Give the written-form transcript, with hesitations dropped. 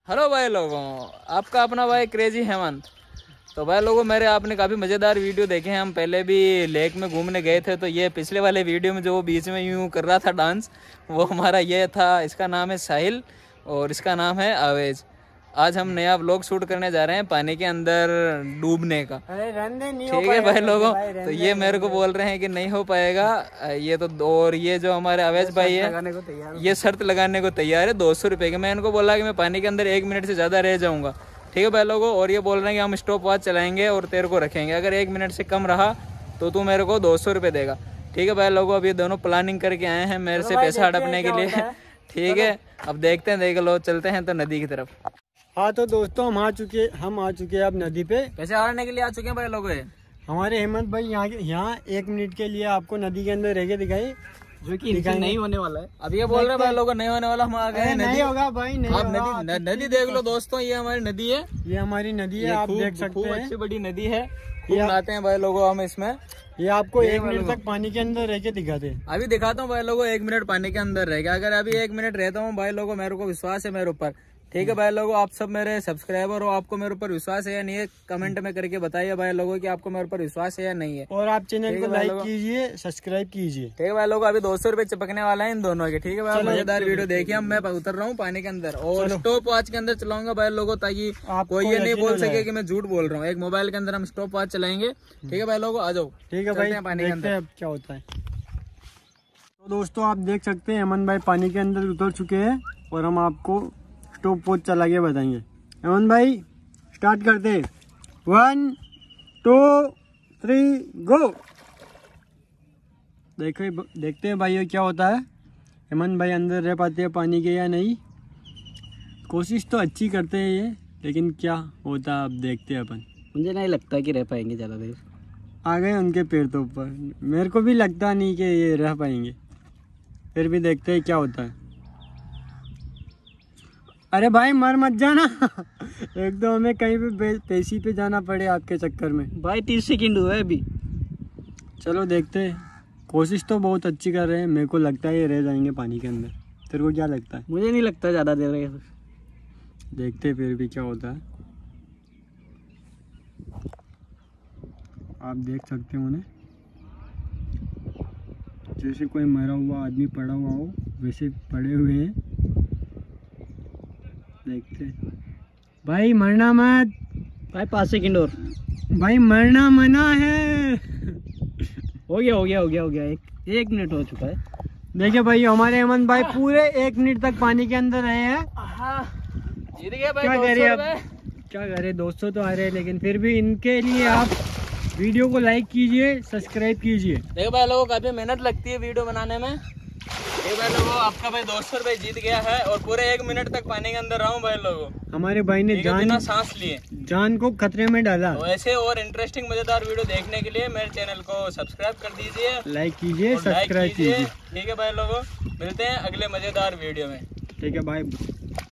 Hello भाई लोगों, आपका अपना भाई क्रेजी हेमंत। तो भाई लोगों, मेरे आपने काफ़ी मज़ेदार वीडियो देखे हैं। हम पहले भी लेक में घूमने गए थे, तो ये पिछले वाले वीडियो में जो वो बीच में यूं कर रहा था डांस, वो हमारा ये था। इसका नाम है साहिल और इसका नाम है आवेज। आज हम नया व्लॉग शूट करने जा रहे हैं पानी के अंदर डूबने का। ठीक है भाई लोगों, तो ये मेरे को बोल रहे हैं कि नहीं हो पाएगा ये तो। और ये जो हमारे आवेज भाई है, ये शर्त लगाने को तैयार है 200 रुपये की। मैं इनको बोला कि मैं पानी के अंदर 1 मिनट से ज़्यादा रह जाऊँगा। ठीक है भाई लोगों, और ये बोल रहे हैं कि हम स्टॉप वॉच चलाएंगे और तेरे को रखेंगे, अगर 1 मिनट से कम रहा तो तू मेरे को 200 रुपये देगा। ठीक है भाई लोगों, अब ये दोनों प्लानिंग करके आए हैं मेरे से पैसा हड़पने के लिए। ठीक है, अब देखते हैं, देख लो, चलते हैं तो नदी की तरफ। हाँ तो दोस्तों, हम आ चुके हैं अब नदी पे पैसे हड़पने के लिए आ चुके हैं भाई लोग। हमारे हेमंत भाई यहाँ 1 मिनट के लिए आपको नदी के अंदर रह के दिखाई, जो कि नहीं होने वाला है। अब ये बोल रहे हैं भाई लोगों नहीं होने वाला, हम आ गए। नहीं होगा भाई, नहीं आप होगा। नदी देख लो दोस्तों, ये हमारी नदी है, ये हमारी नदी है, आप देख सकते हैं। अच्छी बड़ी नदी है, खूब नहाते हैं भाई लोगों हम इसमें। ये आपको 1 मिनट तक पानी के अंदर रह के दिखाते हैं। अभी दिखाता हूँ भाई लोगों, 1 मिनट पानी के अंदर रहेगा। अगर अभी 1 मिनट रहता हूँ भाई लोगों, मेरे को विश्वास है मेरे ऊपर। ठीक है भाई लोगों, आप सब मेरे सब्सक्राइबर हो, आपको मेरे ऊपर विश्वास है या नहीं है, कमेंट में करके बताइए भाई लोगों कि आपको मेरे ऊपर विश्वास है या नहीं है। और आप चैनल को लाइक कीजिए, सब्सक्राइब कीजिए। ठीक है भाई लोगों, अभी 200 रुपये चिपकने वाला है इन दोनों के। ठीक है भाई, मजेदार वीडियो देखिए। मैं उतर रहा हूँ पानी के अंदर और स्टॉप वॉच के अंदर चलाऊंगा भाई लोगों, ताकि कोई ये नहीं बोल सके कि मैं झूठ बोल रहा हूँ। एक मोबाइल के अंदर हम स्टॉप वॉच चलाएंगे। ठीक है भाई लोगों, आ जाओ। ठीक है भाई, पानी के अंदर क्या होता है। तो दोस्तों, आप देख सकते हैं हेमंत भाई पानी के अंदर उतर चुके हैं और हम आपको स्टॉप वॉच चला के बताएंगे। हेमंत भाई स्टार्ट करते, 1 2 3 गो। देखते हैं भाई क्या होता है, हेमंत भाई अंदर रह पाते हैं पानी के या नहीं। कोशिश तो अच्छी करते हैं ये, लेकिन क्या होता है अब देखते हैं अपन। मुझे नहीं लगता कि रह पाएंगे ज़्यादा देर। आ गए उनके पैर तो ऊपर, मेरे को भी लगता नहीं कि ये रह पाएंगे, फिर भी देखते हैं क्या होता है। अरे भाई मर मत जाना एक तो हमें कहीं पे पेशी पे जाना पड़े आपके चक्कर में। भाई 30 सेकंड हुआ है अभी। चलो देखते हैं, कोशिश तो बहुत अच्छी कर रहे हैं। मेरे को लगता है ये रह जाएंगे पानी के अंदर। तेरे को क्या लगता है? मुझे नहीं लगता ज़्यादा देर रहेगा। देखते हैं फिर भी क्या होता है। आप देख सकते हो उन्हें, जैसे कोई मरा हुआ आदमी पड़ा हुआ हो वैसे पड़े हुए हैं। देखते भाई, मरना मत भाई, 5 सेकंड और भाई, मरना मना है। हो गया। एक मिनट हो चुका है। देखिए भाई, हमारे हेमंत भाई पूरे 1 मिनट तक पानी के अंदर रहे हैं। जीत गए भाई। क्या करें अब, क्या करें, 200 तो आ रहे हैं, लेकिन फिर भी इनके लिए आप वीडियो को लाइक कीजिए, सब्सक्राइब कीजिए। देखो भाई लोगों, काफी मेहनत लगती है वीडियो बनाने में। ये भाई लोगों, आपका भाई 200 रुपये जीत गया है और पूरे 1 मिनट तक पानी के अंदर रहा हूँ भाई लोगों। हमारे भाई ने सांस लिए जान को खतरे में डाला। तो ऐसे और इंटरेस्टिंग मजेदार वीडियो देखने के लिए मेरे चैनल को सब्सक्राइब कर दीजिए, लाइक कीजिए, सब्सक्राइब कीजिए। ठीक है भाई लोगों, मिलते हैं अगले मजेदार वीडियो में। ठीक है भाई।